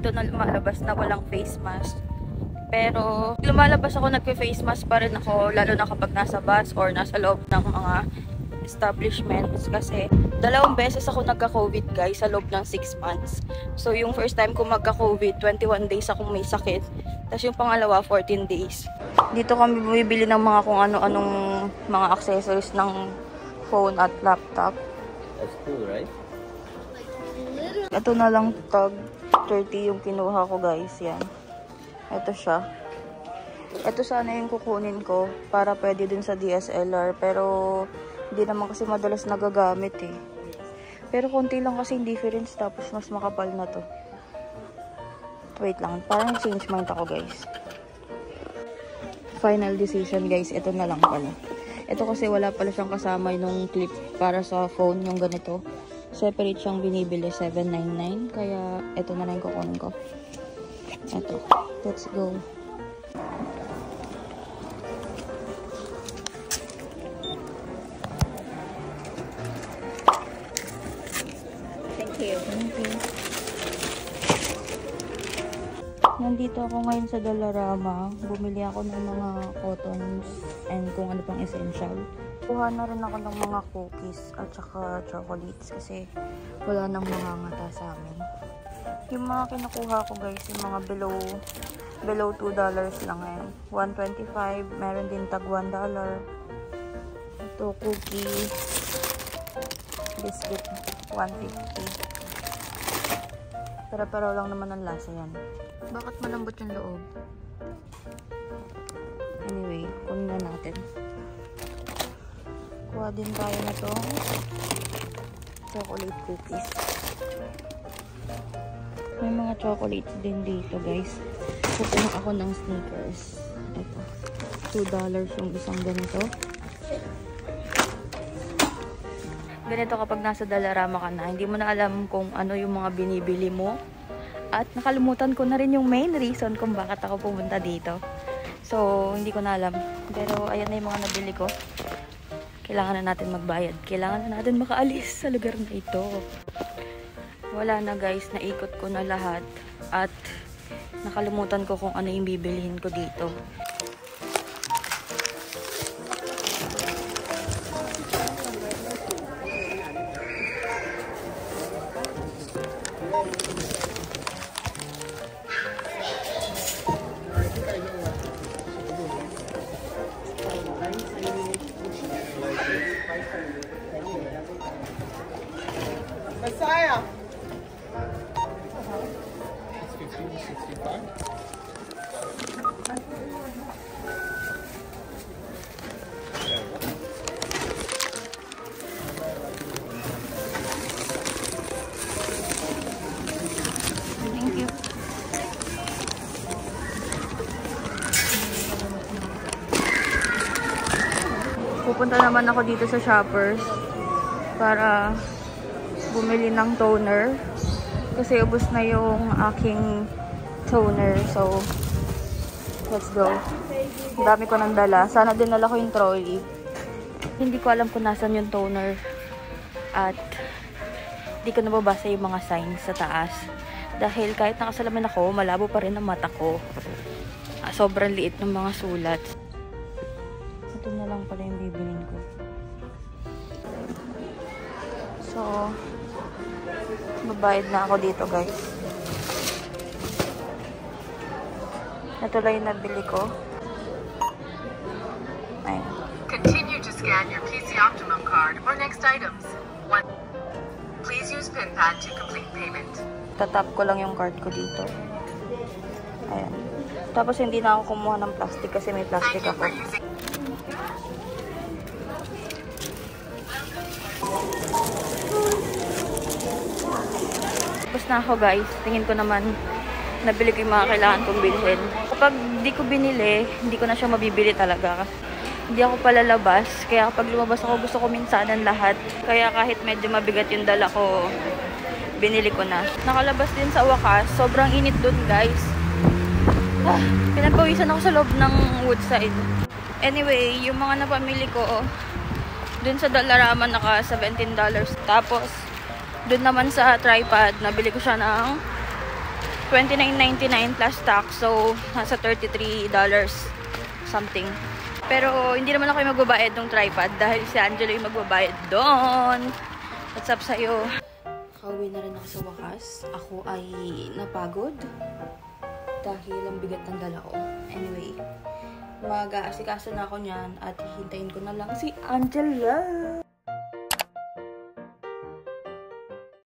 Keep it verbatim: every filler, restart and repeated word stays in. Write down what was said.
dito na lumalabas na walang face mask. Pero lumalabas ako, nagpe-face mask pa rin ako, lalo na kapag nasa bus or nasa loob ng mga establishments. Kasi dalawang beses ako nagka-COVID guys sa loob ng six months. So yung first time ko magka-COVID, twenty-one days akong may sakit. Tapos yung pangalawa, fourteen days. Dito kami bumibili ng mga kung ano-anong mga accessories ng phone at laptop. That's cool, right? Ito na lang, tag thirty yung kinuha ko guys. Yan. Ito siya. Ito sana yung kukunin ko para pwede din sa D S L R. Pero hindi naman kasi madalas nagagamit eh. Pero konti lang kasi yung difference, tapos mas makapal na to. Wait lang, parang change mind ako guys. Final decision guys, ito na lang pala. Ito kasi wala pala siyang kasama yung clip para sa phone, yung ganito. Separate siyang binibili, seven ninety-nine. Kaya ito na lang yung kukunin ko. Ito, let's go. Thank you. Thank you. Nandito ako ngayon sa Dollarama. Bumili ako ng mga cottons and kung ano pang essential. Kuha na rin ako ng mga cookies at saka chocolates kasi wala nang mangangata sa amin. Yung mga kinukuha ko guys, yung mga below below two dollars lang eh. one twenty-five, meron din tag one dollar. Ito, cookie, biscuit, one fifty. Pero-pero lang naman ang lasa yan. Bakit malambot yung loob? Anyway, kunin na natin. Kuha din tayo na to. Chocolate cookies. May mga chocolates din dito guys. Kukuha ako ng Snickers. Ito. two dollars yung isang ganito. Ganito kapag nasa Dollarama ka na, hindi mo na alam kung ano yung mga binibili mo. At nakalimutan ko na rin yung main reason kung bakit ako pumunta dito. So, hindi ko na alam. Pero ayan na yung mga nabili ko. Kailangan na natin magbayad. Kailangan na natin makaalis sa lugar na ito. Wala na guys, naikot ko na lahat. At nakalimutan ko kung ano yung bibilihin ko dito. Messiah. It's fifteen sixty-five. Thank you. Pupunta naman ako dito sa Shoppers para bumili ng toner kasi ubos na yung aking toner. So let's go. Ang dami ko nang dala. Sana dinala ko yung trolley. Hindi ko alam kung nasan yung toner at hindi ko nababasa yung mga signs sa taas dahil kahit nakasalamin ako, malabo pa rin ang mata ko. Sobrang liit ng mga sulat. Ito na lang pala yung bibilin ko. So babayad na ako dito guys. Ito lang yung nabili ko. Ayan. Continue to scan your P C Optimum card or next items. One. Please use PIN pad to complete payment. Tatap ko lang yung card ko dito. Ayan. Tapos hindi na ako kumuha ng plastic kasi may plastic Thank you ako. for using. Tapos na ako guys. Tingin ko naman nabili ko yung mga kailangan kong bilhin. Kapag di ko binili, hindi ko na siya mabibili talaga. Hindi ako palalabas. Kaya kapag lumabas ako, gusto ko minsanan lahat. Kaya kahit medyo mabigat yung dala ko, binili ko na. Nakalabas din sa wakas. Sobrang init dun guys. Ah, pinagpawisan ako sa loob ng Woodside. Anyway, yung mga napamili ko, dun sa Dollarama naka seventeen dollars. Tapos, dun naman sa tripod, nabili ko siya ng twenty-nine ninety-nine plus tax. So, nasa thirty-three dollars something. Pero, hindi naman ako yung magbabayad ng tripod dahil si Angelo yung magbabayad doon. What's up sa'yo? Kauwi na rin ako sa wakas. Ako ay napagod dahil ang bigat ng dala ko. Anyway, mag-aasikaso na ako niyan at hihintayin ko na lang si Angela.